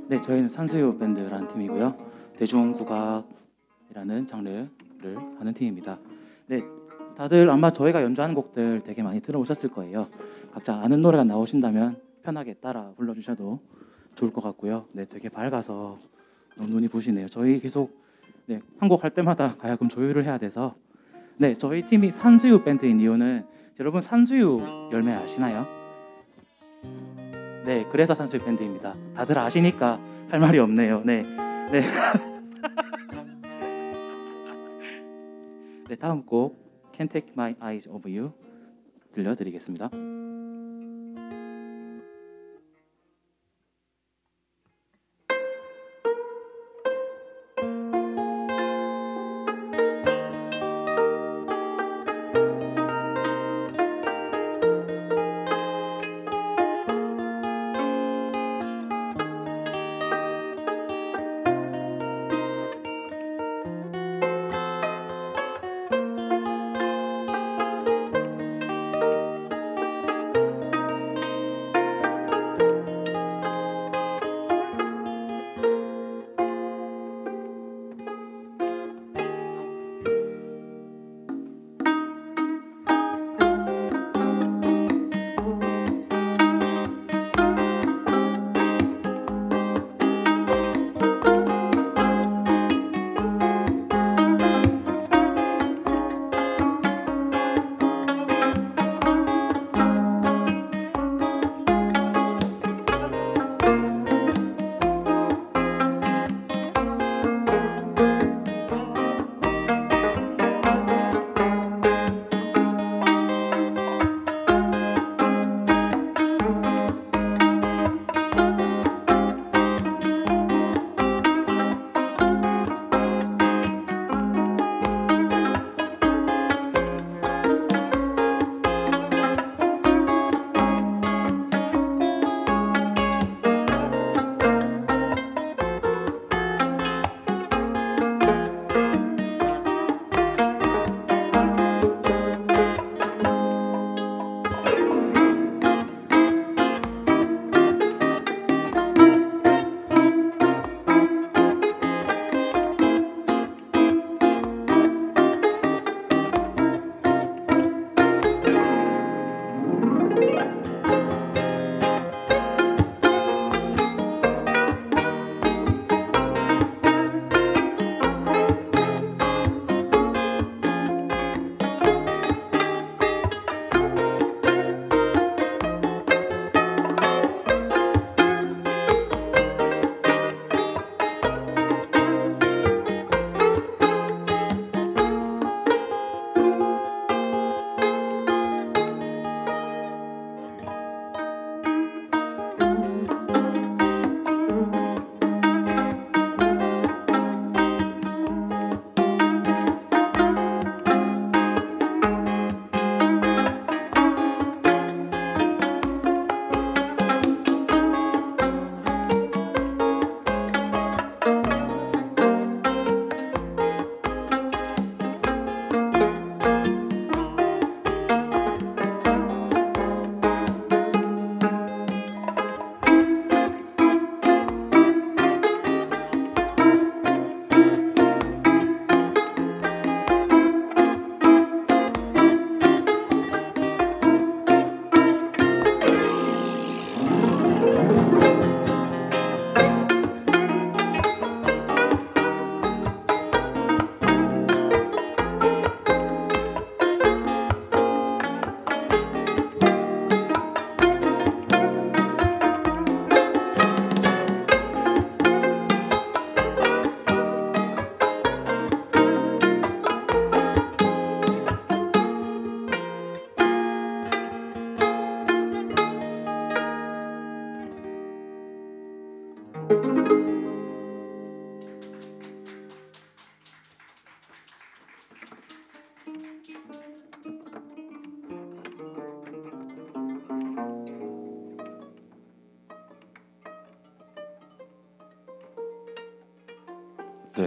네, 저희는 산수유 밴드라는 팀이고요. 대중국악이라는 장르를 하는 팀입니다. 네, 다들 아마 저희가 연주하는 곡들 되게 많이 들어오셨을 거예요. 각자 아는 노래가 나오신다면 편하게 따라 불러주셔도 좋을 것 같고요. 네, 되게 밝아서 너무 눈이 부시네요. 저희 계속 한 곡 할 때마다 가야금 조율을 해야 돼서 저희 팀이 산수유 밴드인 이유는 여러분 산수유 열매 아시나요? 네, 그래서 산수유 밴드입니다. 다들 아시니까 할 말이 없네요. 네. 다음 곡 Can't Take My Eyes Off You 들려드리겠습니다. 네,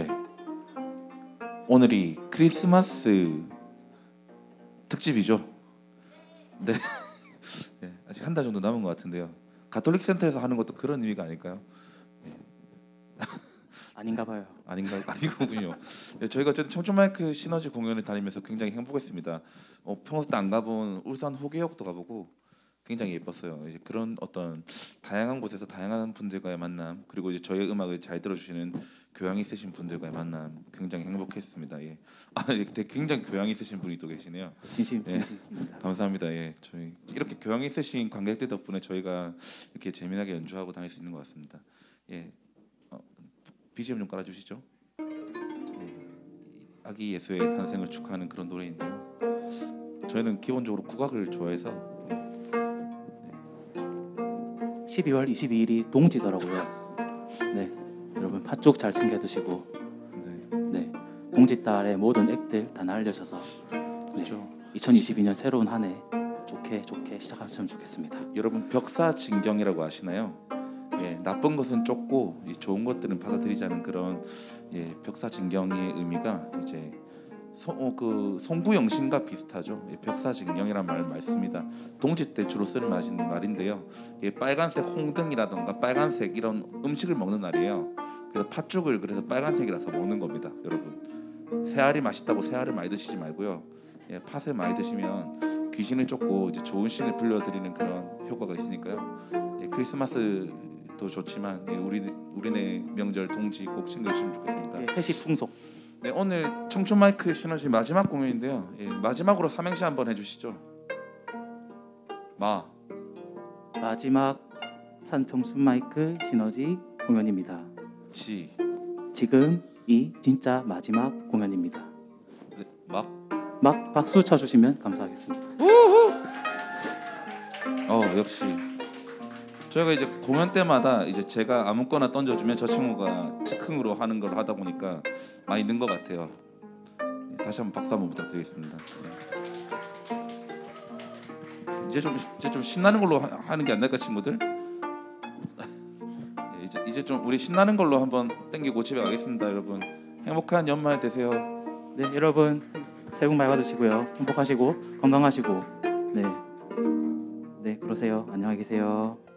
오늘이 크리스마스 특집이죠. 네, 네, 아직 한 달 정도 남은 것 같은데요. 가톨릭 센터에서 하는 것도 그런 의미가 아닐까요? 네, 아닌가 봐요. 아니군요. 예, 저희가 어쨌든 청춘마이크 시너지 공연을 다니면서 굉장히 행복했습니다. 평소 때 안 가본 울산 호계역도 가보고 굉장히 예뻤어요. 이제 그런 어떤 다양한 곳에서 다양한 분들과의 만남, 그리고 이제 저희 음악을 잘 들어주시는 교양 있으신 분들과의 만남 굉장히 행복했습니다. 예. 굉장히 교양 있으신 분이 또 계시네요. 진심입니다. 감사합니다. 예, 저희 이렇게 교양 있으신 관객들 덕분에 저희가 이렇게 재미나게 연주하고 다닐 수 있는 것 같습니다. 예, BGM 좀 깔아주시죠. 예, 아기 예수의 탄생을 축하하는 그런 노래인데요. 저희는 기본적으로 국악을 좋아해서 12월 22일이 동지더라고요. 네, 여러분 팥죽 잘 챙겨 드시고, 네, 동지달의 모든 액들 다 날려셔서 그렇죠. 2022년 새로운 한 해 좋게 시작했으면 좋겠습니다. 여러분 벽사진경이라고 아시나요? 예, 나쁜 것은 쫓고 이 좋은 것들은 받아들이자는 그런 벽사진경의 의미가 이제 송구영신과 비슷하죠. 벽사진경이란 말 씁니다. 동지 때 주로 쓰는 말인데요. 빨간색 홍등이라던가 빨간색 이런 음식을 먹는 날이에요. 그래서 팥죽을 그래서 빨간색이라서 먹는 겁니다, 여러분. 새알이 맛있다고 새알을 많이 드시지 말고요. 팥을 많이 드시면 귀신을 쫓고 이제 좋은 신을 불러드리는 그런 효과가 있으니까요. 크리스마스도 좋지만 우리네 명절 동지 꼭 챙겨주시면 좋겠습니다. 회식 풍속. 네, 오늘 청춘 마이크 시너지 마지막 공연인데요. 마지막으로 삼행시 한번 해주시죠. 마지막 청춘 마이크 시너지 공연입니다. 지금 이 진짜 마지막 공연입니다. 네, 막 박수 쳐주시면 감사하겠습니다. 역시 저희가 이제 공연 때마다 이제 제가 아무거나 던져주면 저 친구가 즉흥으로 하는 걸 하다 보니까 많이 는 것 같아요. 다시 한번 박수 한번 부탁드리겠습니다. 이제 좀 신나는 걸로 하는 게 안 될까, 친구들? 이제 좀 우리 신나는 걸로 한번 땡기고 집에 가겠습니다, 여러분. 행복한 연말 되세요. 네, 여러분 새해 복 많이 받으시고요. 행복하시고 건강하시고 네, 그러세요. 안녕히 계세요.